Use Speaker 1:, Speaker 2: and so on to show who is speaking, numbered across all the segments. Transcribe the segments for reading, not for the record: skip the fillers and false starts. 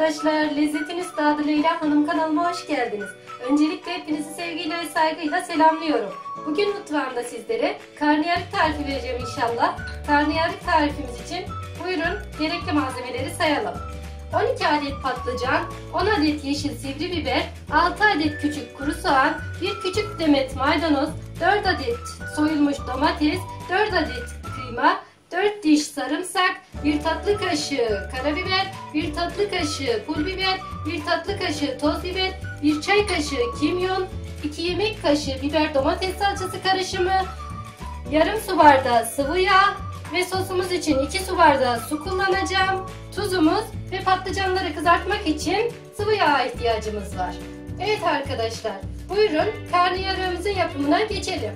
Speaker 1: arkadaşlar, Lezzetin Üstadı Leyla Hanım kanalıma hoş geldiniz. Öncelikle hepinizi sevgiyle ve saygıyla selamlıyorum. Bugün mutfağımda sizlere karnıyarık tarifi vereceğim inşallah. Karnıyarık tarifimiz için buyurun gerekli malzemeleri sayalım. 12 adet patlıcan, 10 adet yeşil sivri biber, 6 adet küçük kuru soğan, 1 küçük demet maydanoz, 4 adet soyulmuş domates, 4 adet kıyma, 4 diş sarımsak, 1 tatlı kaşığı karabiber, 1 tatlı kaşığı pul biber, 1 tatlı kaşığı toz biber, 1 çay kaşığı kimyon, 2 yemek kaşığı biber domates salçası karışımı, yarım su bardağı sıvı yağ ve sosumuz için 2 su bardağı su kullanacağım. Tuzumuz ve patlıcanları kızartmak için sıvı yağa ihtiyacımız var. Evet arkadaşlar, buyurun karnıyarığımızın yapımına geçelim.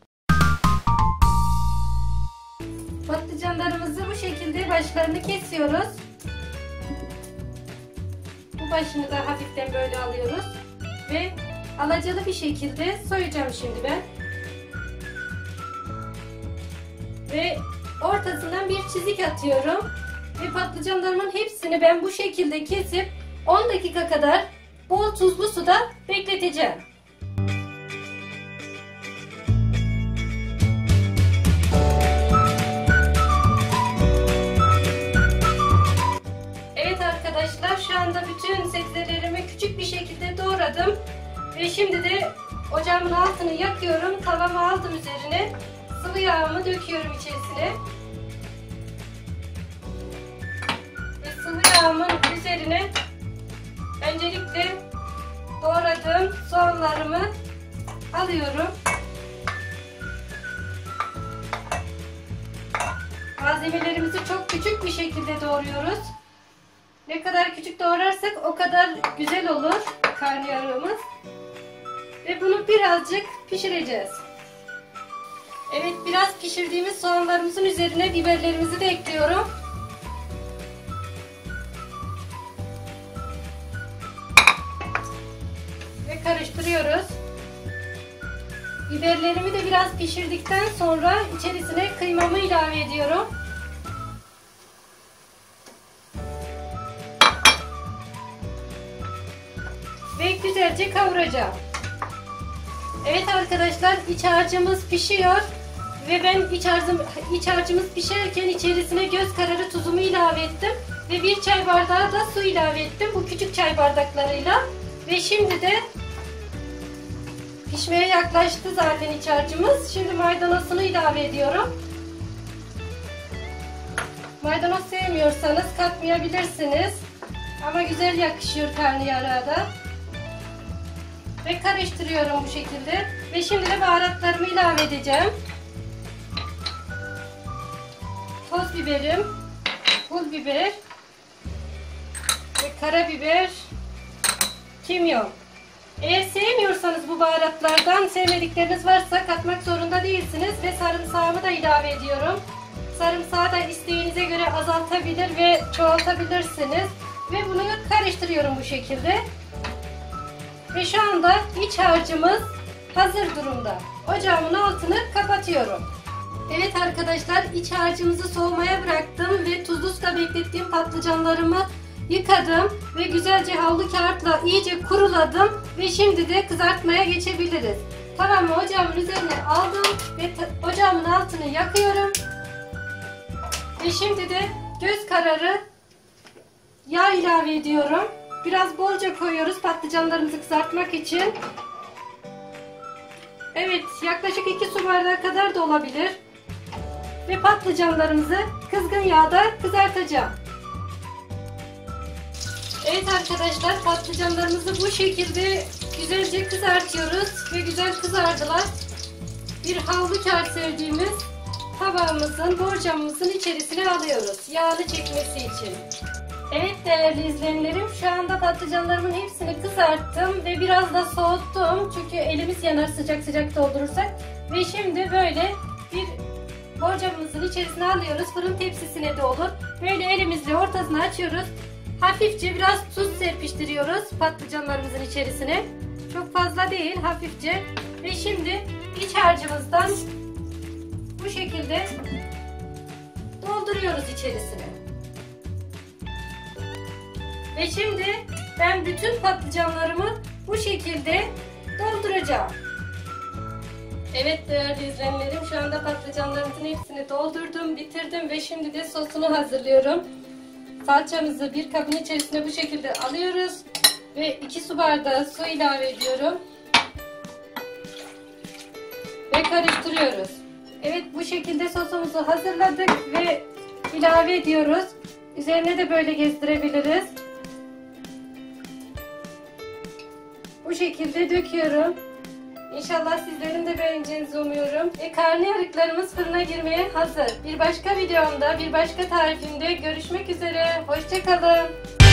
Speaker 1: Patlıcanlarımızı bu şekilde başlarını kesiyoruz. Bu başını da hafiften böyle alıyoruz ve alacalı bir şekilde soyacağım şimdi ben. Ve ortasından bir çizik atıyorum ve patlıcanlarımın hepsini ben bu şekilde kesip 10 dakika kadar bol tuzlu suda bekleteceğim. Evet arkadaşlar, şu anda bütün sebzelerimi küçük bir şekilde doğradım ve şimdi de ocağımın altını yakıyorum. Tavamı aldım üzerine. Sıvı yağımı döküyorum içerisine. Ve sıvı yağımın üzerine öncelikle doğradığım soğanlarımı alıyorum. Malzemelerimizi çok küçük bir şekilde doğruyoruz. Ne kadar küçük doğrarsak o kadar güzel olur karnıyarığımız. Ve bunu birazcık pişireceğiz. Evet, biraz pişirdiğimiz soğanlarımızın üzerine biberlerimizi de ekliyorum. Ve karıştırıyoruz. Biberlerimi de biraz pişirdikten sonra içerisine kıymamı ilave ediyorum. Ve güzelce kavuracağım. Evet arkadaşlar, iç harcımız pişiyor. Ve ben iç harcımız pişerken içerisine göz kararı tuzumu ilave ettim. Ve 1 çay bardağı da su ilave ettim. Bu küçük çay bardaklarıyla. Ve şimdi de pişmeye yaklaştı zaten iç harcımız. Şimdi maydanozunu ilave ediyorum. Maydanoz sevmiyorsanız katmayabilirsiniz. Ama güzel yakışıyor karnıyarığa da. Ve karıştırıyorum bu şekilde. Ve şimdi de baharatlarımı ilave edeceğim. Toz biberim, pul biber ve karabiber, kimyon. Eğer sevmiyorsanız bu baharatlardan, sevmedikleriniz varsa katmak zorunda değilsiniz. Ve sarımsağımı da ilave ediyorum. Sarımsağı da isteğinize göre azaltabilir ve çoğaltabilirsiniz. Ve bunu karıştırıyorum bu şekilde. Ve şu anda iç harcımız hazır durumda. Ocağımın altını kapatıyorum. Evet arkadaşlar, iç harcımızı soğumaya bıraktım ve tuzlu suda beklettiğim patlıcanlarımı yıkadım ve güzelce havlu kağıtla iyice kuruladım ve şimdi de kızartmaya geçebiliriz. Tavamı ocağımın üzerine aldım ve ocağımın altını yakıyorum. Ve şimdi de göz kararı yağ ilave ediyorum. Biraz bolca koyuyoruz patlıcanlarımızı kızartmak için. Evet, yaklaşık 2 su bardağı kadar da olabilir. Ve patlıcanlarımızı kızgın yağda kızartacağım. Evet arkadaşlar, patlıcanlarımızı bu şekilde güzelce kızartıyoruz ve güzel kızardılar. Bir havlu kağıt serdiğimiz tabağımızın, borcamımızın içerisine alıyoruz yağını çekmesi için. Evet değerli izleyenlerim, şu anda patlıcanlarımın hepsini kızarttım ve biraz da soğuttum. Çünkü elimiz yanar sıcak sıcak doldurursak. Ve şimdi böyle bir borcamımızın içerisine alıyoruz. Fırın tepsisine de olur. Böyle elimizle ortasını açıyoruz. Hafifçe biraz tuz serpiştiriyoruz patlıcanlarımızın içerisine. Çok fazla değil, hafifçe. Ve şimdi iç harcımızdan bu şekilde dolduruyoruz içerisine. Ve şimdi ben bütün patlıcanlarımı bu şekilde dolduracağım. Evet değerli izleyenlerim, şu anda patlıcanlarımızın hepsini doldurdum, bitirdim ve şimdi de sosunu hazırlıyorum. Salçamızı bir kabın içerisine bu şekilde alıyoruz ve 2 su bardağı su ilave ediyorum ve karıştırıyoruz. Evet, bu şekilde sosumuzu hazırladık ve ilave ediyoruz. Üzerine de böyle gezdirebiliriz. Bu şekilde döküyorum. İnşallah sizlerin de beğeneceğinizi umuyorum. Karnıyarıklarımız fırına girmeye hazır. Bir başka videomda, bir başka tarifimde görüşmek üzere. Hoşça kalın.